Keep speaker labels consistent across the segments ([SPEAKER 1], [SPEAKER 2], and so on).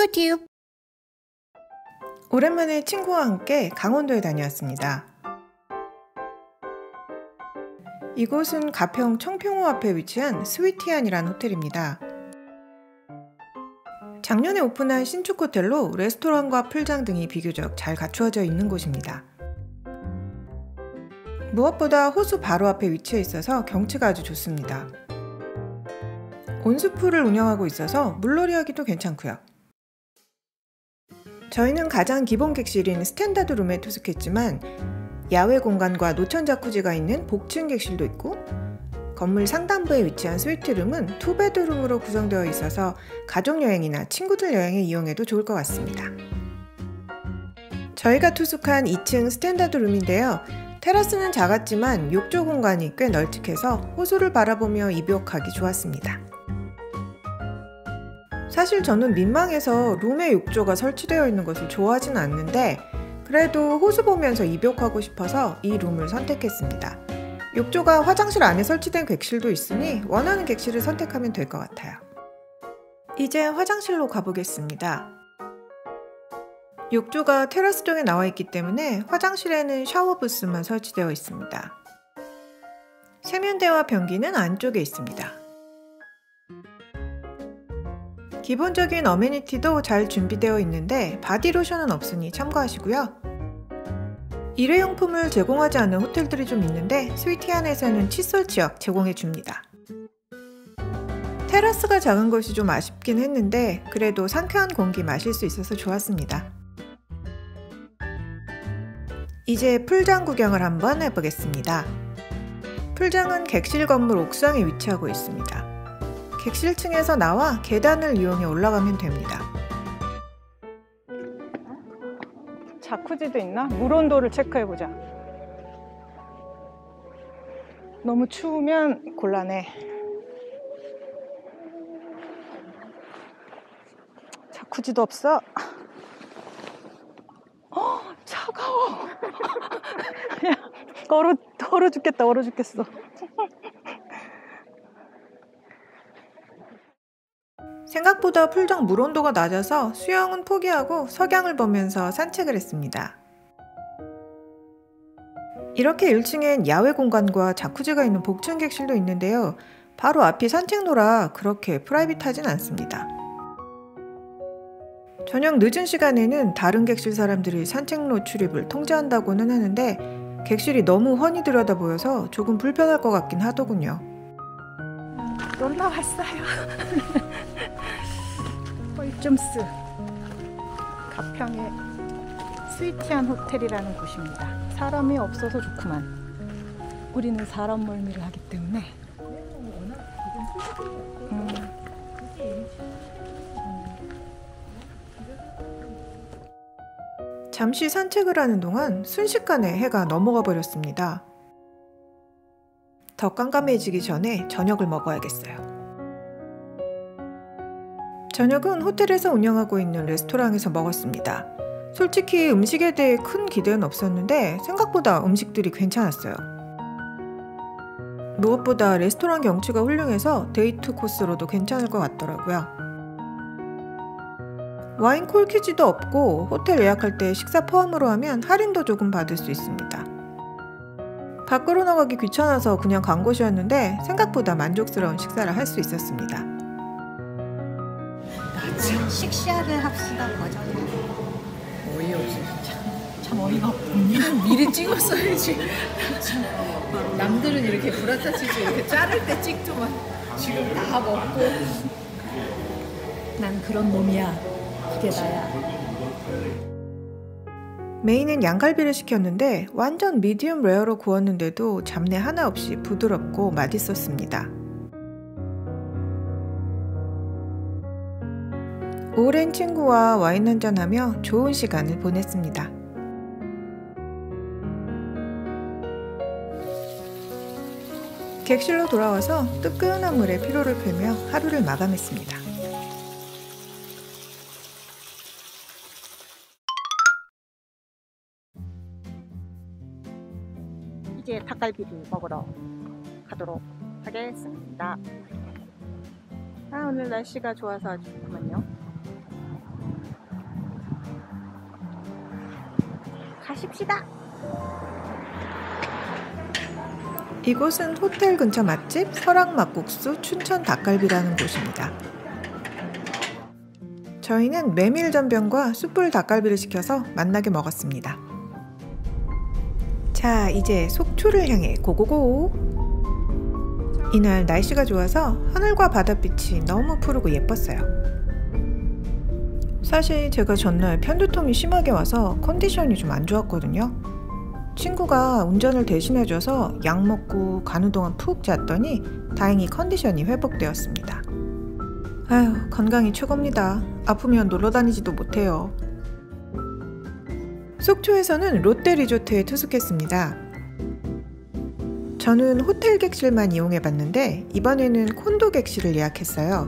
[SPEAKER 1] 친구튜브. 오랜만에 친구와 함께 강원도에 다녀왔습니다. 이곳은 가평 청평호 앞에 위치한 스위티안이라는 호텔입니다. 작년에 오픈한 신축 호텔로 레스토랑과 풀장 등이 비교적 잘 갖추어져 있는 곳입니다. 무엇보다 호수 바로 앞에 위치해 있어서 경치가 아주 좋습니다. 온수풀을 운영하고 있어서 물놀이 하기도 괜찮고요. 저희는 가장 기본 객실인 스탠다드 룸에 투숙했지만 야외 공간과 노천 자쿠지가 있는 복층 객실도 있고 건물 상단부에 위치한 스위트룸은 투베드룸으로 구성되어 있어서 가족여행이나 친구들 여행에 이용해도 좋을 것 같습니다. 저희가 투숙한 2층 스탠다드 룸인데요. 테라스는 작았지만 욕조 공간이 꽤 널찍해서 호수를 바라보며 입욕하기 좋았습니다. 사실 저는 민망해서 룸에 욕조가 설치되어 있는 것을 좋아하진 않는데 그래도 호수 보면서 입욕하고 싶어서 이 룸을 선택했습니다. 욕조가 화장실 안에 설치된 객실도 있으니 원하는 객실을 선택하면 될 것 같아요. 이제 화장실로 가보겠습니다. 욕조가 테라스 쪽에 나와 있기 때문에 화장실에는 샤워 부스만 설치되어 있습니다. 세면대와 변기는 안쪽에 있습니다. 기본적인 어메니티도 잘 준비되어 있는데 바디로션은 없으니 참고하시고요. 일회용품을 제공하지 않는 호텔들이 좀 있는데 스위티안에서는 칫솔 지역 제공해 줍니다. 테라스가 작은 것이 좀 아쉽긴 했는데 그래도 상쾌한 공기 마실 수 있어서 좋았습니다. 이제 풀장 구경을 한번 해보겠습니다. 풀장은 객실 건물 옥상에 위치하고 있습니다. 객실층에서 나와 계단을 이용해 올라가면 됩니다.
[SPEAKER 2] 자쿠지도 있나? 물 온도를 체크해보자. 너무 추우면 곤란해. 자쿠지도 없어. 차가워. 야, 얼어 죽겠다. 얼어 죽겠어.
[SPEAKER 1] 생각보다 풀장 물 온도가 낮아서 수영은 포기하고 석양을 보면서 산책을 했습니다. 이렇게 1층엔 야외 공간과 자쿠지가 있는 복층 객실도 있는데요. 바로 앞이 산책로라 그렇게 프라이빗하진 않습니다. 저녁 늦은 시간에는 다른 객실 사람들이 산책로 출입을 통제한다고는 하는데 객실이 너무 훤히 들여다 보여서 조금 불편할 것 같긴 하더군요.
[SPEAKER 2] 놀러 왔어요. 뻘좀스 가평의 스위티안 호텔이라는 곳입니다. 사람이 없어서 좋구만. 우리는 사람 멀미를 하기 때문에
[SPEAKER 1] 잠시 산책을 하는 동안 순식간에 해가 넘어가 버렸습니다. 더 깜깜해지기 전에 저녁을 먹어야겠어요. 저녁은 호텔에서 운영하고 있는 레스토랑에서 먹었습니다. 솔직히 음식에 대해 큰 기대는 없었는데 생각보다 음식들이 괜찮았어요. 무엇보다 레스토랑 경치가 훌륭해서 데이트 코스로도 괜찮을 것 같더라고요. 와인 콜키지도 없고 호텔 예약할 때 식사 포함으로 하면 할인도 조금 받을 수 있습니다. 밖으로 나가기 귀찮아서 그냥 간 곳이었는데 생각보다 만족스러운 식사를 할 수 있었습니다.
[SPEAKER 3] 식샤를 합시다 버전.
[SPEAKER 4] 어이없어 진짜. 참 어이가 없네. 미리 찍었어야지. 남들은 이렇게 브라타 치즈 이렇게 자를 때 찍더만 지금 다 먹고. 난 그런 놈이야. 그게 나야.
[SPEAKER 1] 메인은 양갈비를 시켰는데 완전 미디움 레어로 구웠는데도 잡내 하나 없이 부드럽고 맛있었습니다. 오랜 친구와 와인 한잔하며 좋은 시간을 보냈습니다. 객실로 돌아와서 뜨끈한 물에 피로를 풀며 하루를 마감했습니다.
[SPEAKER 2] 이제 닭갈비를 먹으러 가도록 하겠습니다. 오늘 날씨가 좋아서 아주 좋구만요. 가십시다.
[SPEAKER 1] 이곳은 호텔 근처 맛집 설악 막국수 춘천 닭갈비라는 곳입니다. 저희는 메밀전병과 숯불 닭갈비를 시켜서 맛나게 먹었습니다. 자, 이제 속초를 향해 고고고! 이날 날씨가 좋아서 하늘과 바닷빛이 너무 푸르고 예뻤어요. 사실 제가 전날 편두통이 심하게 와서 컨디션이 좀 안 좋았거든요. 친구가 운전을 대신해줘서 약 먹고 가는 동안 푹 잤더니 다행히 컨디션이 회복되었습니다. 아휴, 건강이 최고입니다. 아프면 놀러 다니지도 못해요. 속초에서는 롯데 리조트에 투숙했습니다. 저는 호텔 객실만 이용해봤는데 이번에는 콘도 객실을 예약했어요.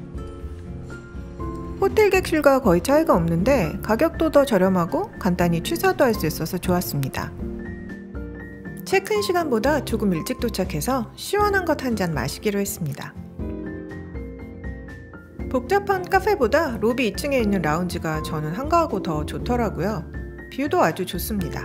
[SPEAKER 1] 호텔 객실과 거의 차이가 없는데 가격도 더 저렴하고 간단히 취사도 할 수 있어서 좋았습니다. 체크인 시간보다 조금 일찍 도착해서 시원한 것 한 잔 마시기로 했습니다. 복잡한 카페보다 로비 2층에 있는 라운지가 저는 한가하고 더 좋더라고요. 뷰도 아주 좋습니다.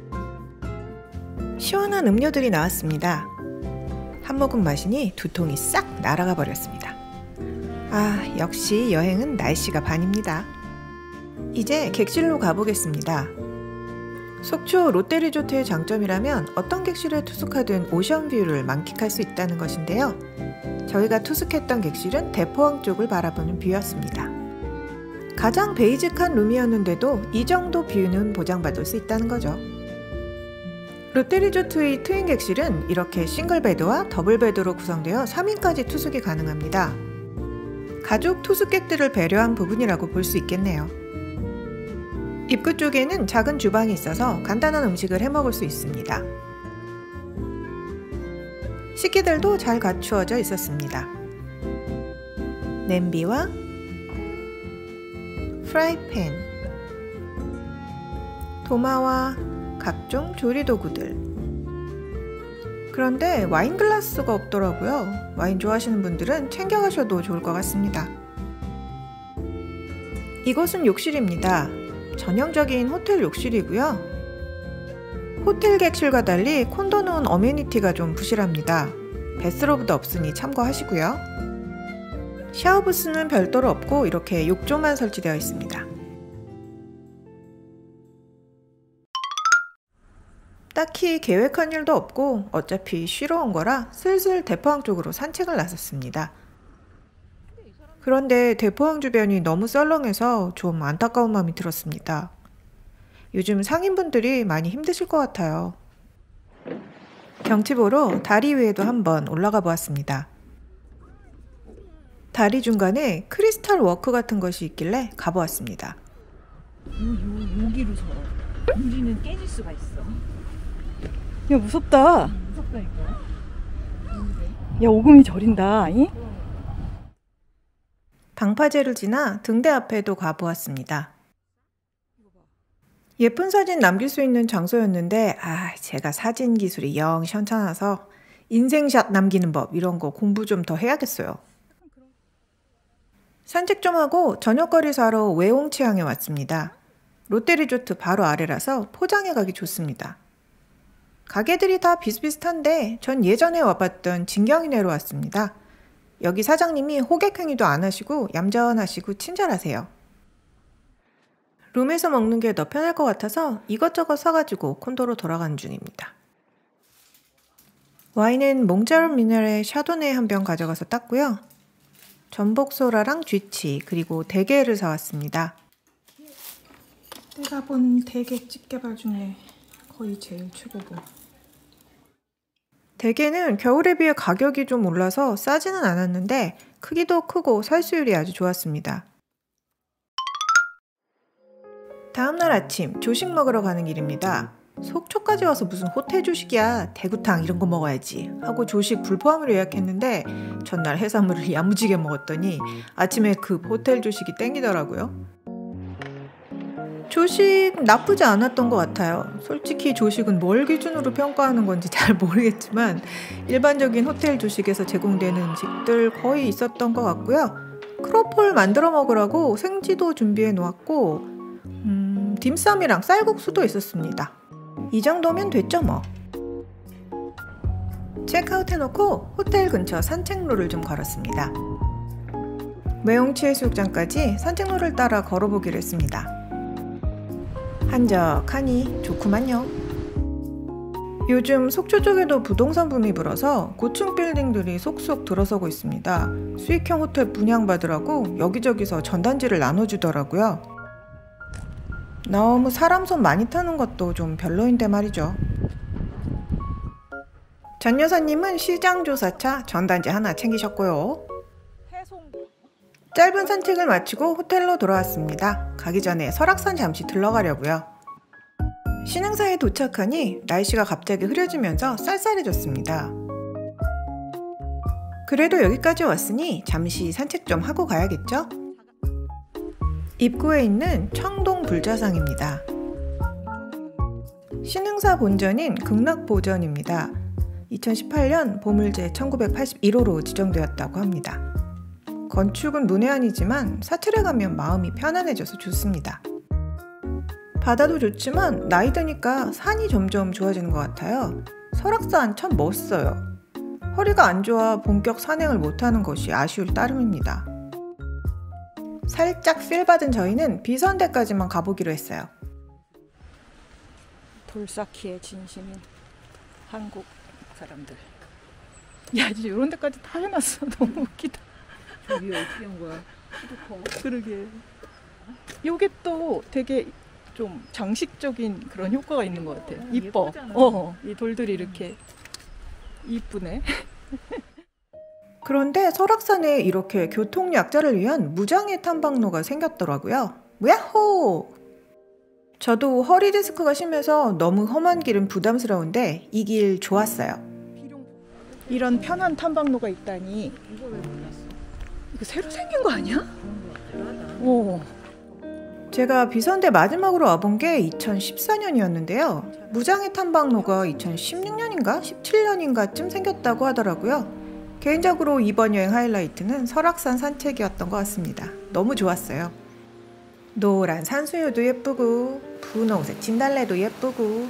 [SPEAKER 1] 시원한 음료들이 나왔습니다. 한 모금 마시니 두통이 싹 날아가 버렸습니다. 아, 역시 여행은 날씨가 반입니다. 이제 객실로 가보겠습니다. 속초 롯데리조트의 장점이라면 어떤 객실에 투숙하든 오션뷰를 만끽할 수 있다는 것인데요. 저희가 투숙했던 객실은 대포항 쪽을 바라보는 뷰였습니다. 가장 베이직한 룸이었는데도 이 정도 뷰는 보장받을 수 있다는 거죠. 롯데리조트의 트윈 객실은 이렇게 싱글베드와 더블베드로 구성되어 3인까지 투숙이 가능합니다. 가족 투숙객들을 배려한 부분이라고 볼 수 있겠네요. 입구 쪽에는 작은 주방이 있어서 간단한 음식을 해먹을 수 있습니다. 식기들도 잘 갖추어져 있었습니다. 냄비와 프라이팬, 도마와 각종 조리도구들. 그런데 와인 글라스가 없더라고요. 와인 좋아하시는 분들은 챙겨가셔도 좋을 것 같습니다. 이곳은 욕실입니다. 전형적인 호텔 욕실이고요. 호텔 객실과 달리 콘도는 어메니티가 좀 부실합니다. 베스로브도 없으니 참고하시고요. 샤워부스는 별도로 없고 이렇게 욕조만 설치되어 있습니다. 딱히 계획한 일도 없고 어차피 쉬러 온 거라 슬슬 대포항 쪽으로 산책을 나섰습니다. 그런데 대포항 주변이 너무 썰렁해서 좀 안타까운 마음이 들었습니다. 요즘 상인분들이 많이 힘드실 것 같아요. 경치 보러 다리 위에도 한번 올라가 보았습니다. 다리 중간에 크리스탈 워크 같은 것이 있길래 가보았습니다.
[SPEAKER 4] 여기로 서 유리는 깨질 수가 있어.
[SPEAKER 2] 야, 무섭다.
[SPEAKER 4] 무섭다니까.
[SPEAKER 2] 야, 오금이 저린다. 이?
[SPEAKER 1] 방파제를 지나 등대 앞에도 가보았습니다. 예쁜 사진 남길 수 있는 장소였는데 제가 사진 기술이 영 현찮아서 인생샷 남기는 법 이런 거 공부 좀 더 해야겠어요. 산책 좀 하고 저녁거리 사러 외홍치항에 왔습니다. 롯데리조트 바로 아래라서 포장해 가기 좋습니다. 가게들이 다 비슷비슷한데 전 예전에 와봤던 진경이네로 왔습니다. 여기 사장님이 호객행위도 안 하시고 얌전하시고 친절하세요. 룸에서 먹는 게 더 편할 것 같아서 이것저것 사가지고 콘도로 돌아가는 중입니다. 와인은 몽자르 미네랄의 샤도네 한 병 가져가서 땄고요. 전복소라랑 쥐치 그리고 대게를 사왔습니다.
[SPEAKER 2] 내가 본 대게 집게발 중에 거의 제일 최고고.
[SPEAKER 1] 대게는 겨울에 비해 가격이 좀 올라서 싸지는 않았는데 크기도 크고 살수율이 아주 좋았습니다. 다음날 아침 조식 먹으러 가는 길입니다. 속초까지 와서 무슨 호텔 조식이야, 대구탕 이런 거 먹어야지 하고 조식 불포함으로 예약했는데 전날 해산물을 야무지게 먹었더니 아침에 급 호텔 조식이 땡기더라고요. 조식 나쁘지 않았던 것 같아요. 솔직히 조식은 뭘 기준으로 평가하는 건지 잘 모르겠지만 일반적인 호텔 조식에서 제공되는 음식들 거의 있었던 것 같고요. 크로폴 만들어 먹으라고 생지도 준비해 놓았고 딤섬이랑 쌀국수도 있었습니다. 이 정도면 됐죠 뭐. 체크아웃 해놓고 호텔 근처 산책로를 좀 걸었습니다. 매용치해수욕장까지 산책로를 따라 걸어보기로 했습니다. 한적하니 좋구만요. 요즘 속초 쪽에도 부동산 붐이 불어서 고층 빌딩들이 속속 들어서고 있습니다. 수익형 호텔 분양받으라고 여기저기서 전단지를 나눠주더라고요. 너무 사람 손 많이 타는 것도 좀 별로인데 말이죠. 전 여사님은 시장조사차 전단지 하나 챙기셨고요. 짧은 산책을 마치고 호텔로 돌아왔습니다. 가기 전에 설악산 잠시 들러가려고요. 신흥사에 도착하니 날씨가 갑자기 흐려지면서 쌀쌀해졌습니다. 그래도 여기까지 왔으니 잠시 산책 좀 하고 가야겠죠? 입구에 있는 청동 불자상입니다. 신흥사 본전인 극락보전입니다. 2018년 보물제 1981호로 지정되었다고 합니다. 건축은 문외한이지만 사찰에 가면 마음이 편안해져서 좋습니다. 바다도 좋지만 나이 드니까 산이 점점 좋아지는 것 같아요. 설악산 참 멋있어요. 허리가 안 좋아 본격 산행을 못하는 것이 아쉬울 따름입니다. 살짝 필 받은 저희는 비선대까지만 가보기로 했어요.
[SPEAKER 2] 돌쌓기의 진심인 한국 사람들. 야, 이제 이런 데까지 다 해놨어. 너무 웃기다.
[SPEAKER 4] 저기 어떻게 한 거야? 키도 커.
[SPEAKER 2] 그러게. 요게 또 되게 좀 장식적인 그런 효과가 있는 것 같아. 이뻐.
[SPEAKER 4] 예쁘잖아.
[SPEAKER 2] 이 돌들이 이렇게 이쁘네.
[SPEAKER 1] 그런데 설악산에 이렇게 교통약자를 위한 무장애 탐방로가 생겼더라고요. 야호! 저도 허리 디스크가 심해서 너무 험한 길은 부담스러운데 이 길 좋았어요.
[SPEAKER 2] 이런 편한 탐방로가 있다니.
[SPEAKER 4] 이거 왜 몰랐어?
[SPEAKER 2] 이거 새로 생긴 거 아니야?
[SPEAKER 4] 그런 거 같아.
[SPEAKER 1] 제가 비선대 마지막으로 와본 게 2014년이었는데요. 무장애 탐방로가 2016년인가 17년인가쯤 생겼다고 하더라고요. 개인적으로 이번 여행 하이라이트는 설악산 산책이었던 것 같습니다. 너무 좋았어요. 노란 산수유도 예쁘고 분홍색 진달래도 예쁘고.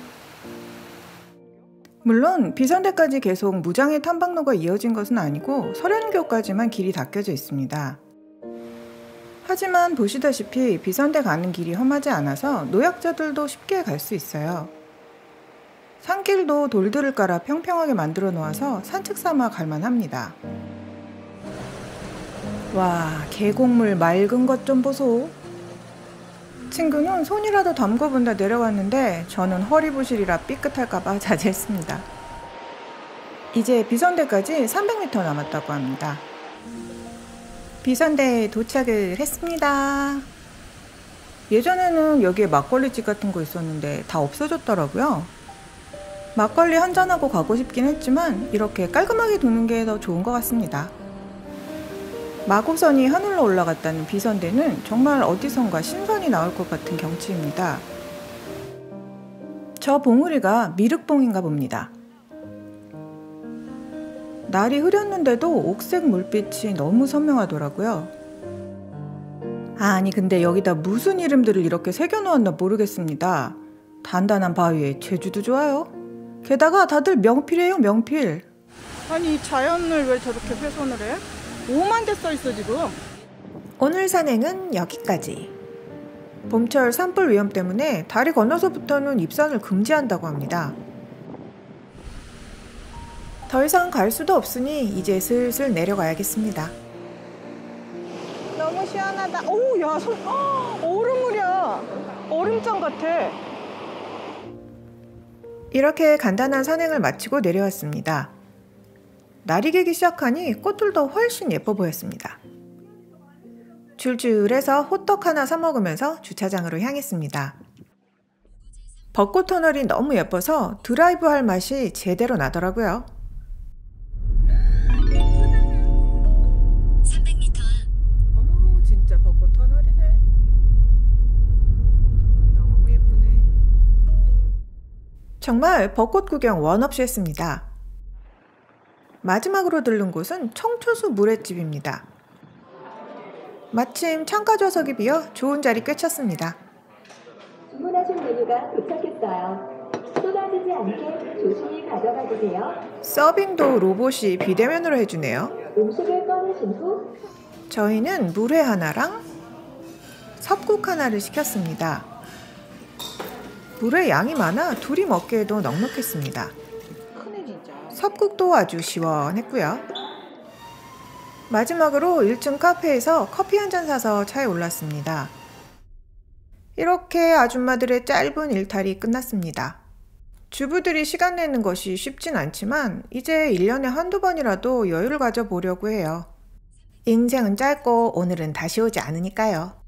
[SPEAKER 1] 물론 비선대까지 계속 무장애 탐방로가 이어진 것은 아니고 설현교까지만 길이 닦여져 있습니다. 하지만 보시다시피 비선대 가는 길이 험하지 않아서 노약자들도 쉽게 갈 수 있어요. 산길도 돌들을 깔아 평평하게 만들어 놓아서 산책 삼아 갈만합니다. 와, 계곡물 맑은 것 좀 보소. 친구는 손이라도 담궈본다 내려왔는데 저는 허리 부실이라 삐끗할까봐 자제했습니다. 이제 비선대까지 300m 남았다고 합니다. 비선대에 도착을 했습니다. 예전에는 여기에 막걸리집 같은 거 있었는데 다 없어졌더라고요. 막걸리 한잔하고 가고 싶긴 했지만 이렇게 깔끔하게 도는 게 더 좋은 것 같습니다. 마고선이 하늘로 올라갔다는 비선대는 정말 어디선가 신선이 나올 것 같은 경치입니다. 저 봉우리가 미륵봉인가 봅니다. 날이 흐렸는데도 옥색 물빛이 너무 선명하더라고요. 아니 근데 여기다 무슨 이름들을 이렇게 새겨놓았나 모르겠습니다. 단단한 바위에 제주도 좋아요. 게다가 다들 명필이에요, 명필.
[SPEAKER 2] 아니 이 자연을 왜 저렇게 훼손을 해? 5만 대 써있어 지금.
[SPEAKER 1] 오늘 산행은 여기까지. 봄철 산불 위험 때문에 다리 건너서부터는 입산을 금지한다고 합니다. 더 이상 갈 수도 없으니 이제 슬슬 내려가야겠습니다.
[SPEAKER 2] 너무 시원하다. 오, 야, 얼음물이야. 얼음장 같아.
[SPEAKER 1] 이렇게 간단한 산행을 마치고 내려왔습니다. 날이 개기 시작하니 꽃들도 훨씬 예뻐 보였습니다. 줄줄해서 호떡 하나 사 먹으면서 주차장으로 향했습니다. 벚꽃 터널이 너무 예뻐서 드라이브 할 맛이 제대로 나더라고요.
[SPEAKER 3] 300m
[SPEAKER 1] 어머, 진짜 벚꽃 터널이네. 너무 예쁘네. 정말 벚꽃 구경 원 없이 했습니다. 마지막으로 들른 곳은 청초수 물회집입니다. 마침 창가 좌석이 비어 좋은 자리 꿰찼습니다.
[SPEAKER 5] 주문하신 메뉴가 도착했어요. 쏟아지지 않게 조심히 가져가 주세요.
[SPEAKER 1] 서빙도 로봇이 비대면으로 해주네요.
[SPEAKER 5] 음식을 꺼내신 후
[SPEAKER 1] 저희는 물회 하나랑 섭국 하나를 시켰습니다. 물회 양이 많아 둘이 먹기에도 넉넉했습니다.
[SPEAKER 4] 크네 진짜.
[SPEAKER 1] 섭국도 아주 시원했고요. 마지막으로 1층 카페에서 커피 한 잔 사서 차에 올랐습니다. 이렇게 아줌마들의 짧은 일탈이 끝났습니다. 주부들이 시간 내는 것이 쉽진 않지만 이제 1년에 한두 번이라도 여유를 가져보려고 해요. 인생은 짧고 오늘은 다시 오지 않으니까요.